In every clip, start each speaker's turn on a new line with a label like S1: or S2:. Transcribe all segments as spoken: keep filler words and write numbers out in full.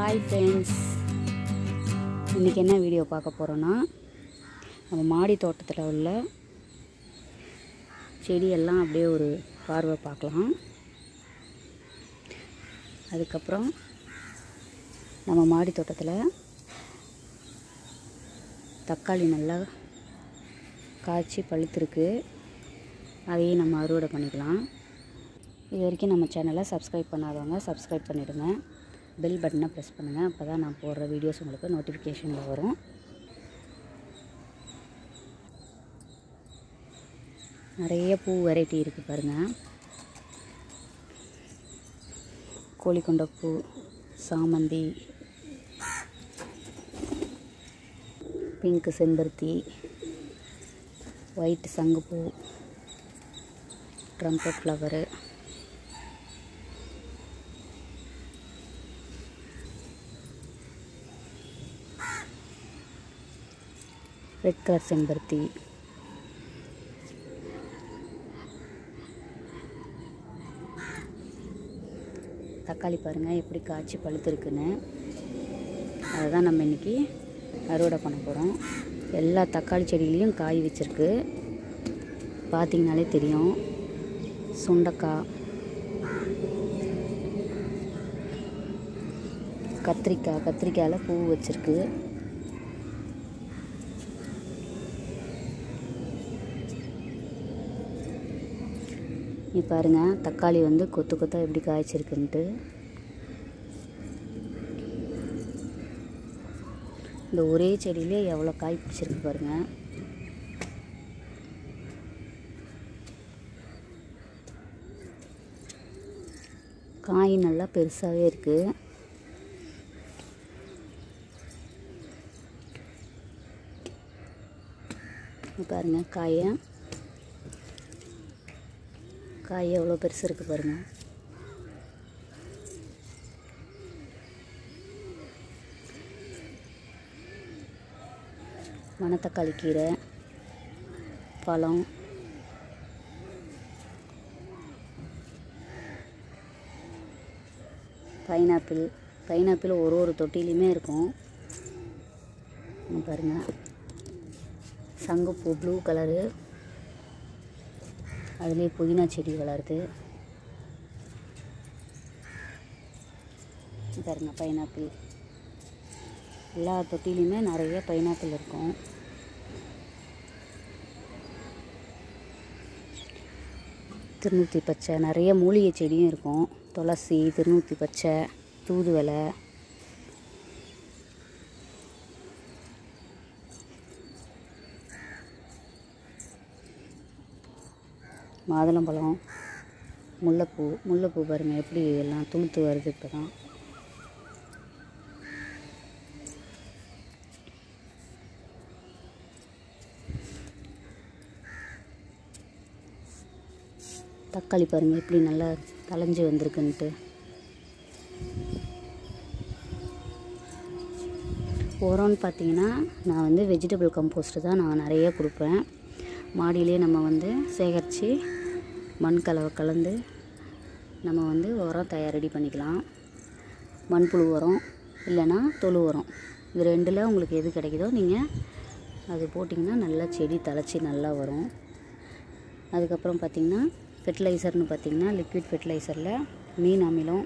S1: Hi friends, இன்னைக்கு என்ன video பார்க்க போறோம்னா நம்ம மாடி தோட்டத்துல உள்ள செடி எல்லாம் அப்படியே ஒரு பார்வை பார்க்கலாம். அதுக்கு அப்புறம் நம்ம மாடி தோட்டத்துல தக்காளி நல்லா காய்ச்சி பழுத்திருக்கு. அதையும் நம்ம அறுவடை பண்ணிக்கலாம். இது வரைக்கும் நம்ம சேனலை சப்ஸ்கிரைப் பண்ணாதவங்க சப்ஸ்கிரைப் பண்ணிடுங்க. பெல் பட்டனை ப்ரெஸ் பண்ணுங்கள். அப்போ தான் நான் போடுற வீடியோஸ் உங்களுக்கு நோட்டிஃபிகேஷனில் வரும். நிறைய பூ வெரைட்டி இருக்குது பாருங்கள். கோழிக்கொண்ட பூ, சாமந்தி, பிங்க் செம்பருத்தி, ஒயிட் சங்குப்பூ, ட்ரம்பட் ஃப்ளவரு, ரெட் கலர் செம்பருத்தி, தக்காளி பாருங்கள் எப்படி காய்ச்சி பழுத்திருக்குன்னு. அதை தான் நம்ம இன்றைக்கி அறுவடை பண்ண போகிறோம். எல்லா தக்காளி செடியிலையும் காய் வச்சுருக்கு, பார்த்திங்கனாலே தெரியும். சுண்டக்காய், கத்திரிக்காய், கத்திரிக்காயில் பூ வச்சுருக்கு. நீ பாருங்கள் தக்காளி வந்து கொத்து கொத்தாக எப்படி காய்ச்சிருக்குன்ட்டு. இந்த ஒரே செடியிலே எவ்வளோ காய் பிடிச்சிருக்கு பாருங்கள். காய் நல்லா பெருசாகவே இருக்குது. பாருங்கள் காயை காய் எவ்வளோ பெருசு இருக்குது பாருங்கள். மணத்தக்காளி கீரை, பழம், பைனாப்பிள். பைனாப்பிள் ஒரு ஒரு தொட்டிலையுமே இருக்கும் பாருங்கள். சங்குப்பூ ப்ளூ கலரு, அதுலேயே புதினா செடி வளருது பாருங்க. பைனாப்பிள் எல்லா தொட்டிலையுமே நிறைய பைனாப்பிள் இருக்கும். திருநூற்றி பச்சை, நிறைய மூலிகை செடியும் இருக்கும். துளசி, திருநூற்றி பச்சை, தூதுவளை, மாதுளம்பழம், முல்லைப்பூ. முல்லைப்பூ பாருங்கள் எப்படி எல்லாம் துளுத்து வருது. இப்போ தான் தக்காளி பாருங்கள் எப்படி நல்லா தளைஞ்சு வந்திருக்குன்ட்டு. உரம்னு பார்த்தீங்கன்னா நான் வந்து வெஜிடபிள் கம்போஸ்ட்டு தான் நான் நிறைய கொடுப்பேன். மாடியிலே நம்ம வந்து சேகரித்து மண் கலவை கலந்து நம்ம வந்து உரம் தயார் ரெடி பண்ணிக்கலாம். மண்புழு உரம் இல்லைன்னா தொழு உரம், இது ரெண்டில் உங்களுக்கு எது கிடைக்குதோ நீங்கள் அது போட்டிங்கன்னா நல்லா செடி தழைச்சி நல்லா வரும். அதுக்கப்புறம் பார்த்திங்கன்னா ஃபெர்டிலைசர்னு பார்த்திங்கன்னா லிக்விட் ஃபெர்டிலைசரில் மீன் அமிலம்,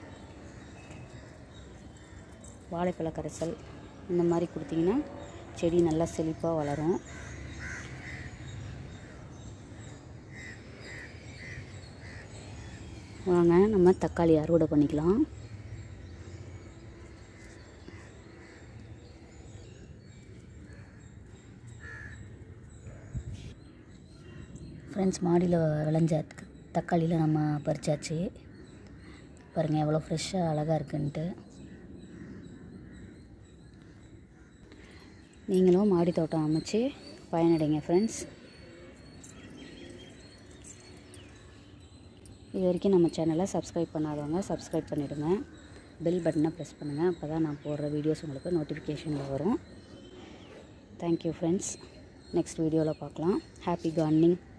S1: வாழைப்பழ கரைசல் இந்த மாதிரி கொடுத்திங்கன்னா செடி நல்லா செழிப்பாக வளரும். வாங்க நம்ம தக்காளி அறுவடை பண்ணிக்கலாம். ஃப்ரெண்ட்ஸ், மாடியில் விளைஞ்ச தக்காளியில் நம்ம பறிச்சாச்சு பாருங்கள் எவ்வளோ ஃப்ரெஷ்ஷாக அழகாக இருக்குன்ட்டு. நீங்களும் மாடி தோட்டம் அமைச்சு பயனடைங்க ஃப்ரெண்ட்ஸ். இது வரைக்கும் நம்ம சேனலை சப்ஸ்கிரைப் பண்ணாதவங்க சப்ஸ்கிரைப் பண்ணிவிடுங்க. பெல் பட்டனை ப்ரெஸ் பண்ணுங்கள். அப்போ தான் நான் போடுற வீடியோஸ் உங்களுக்கு நோட்டிஃபிகேஷனில் வரும். Thank you friends. நெக்ஸ்ட் வீடியோவில் பார்க்கலாம். Happy gardening.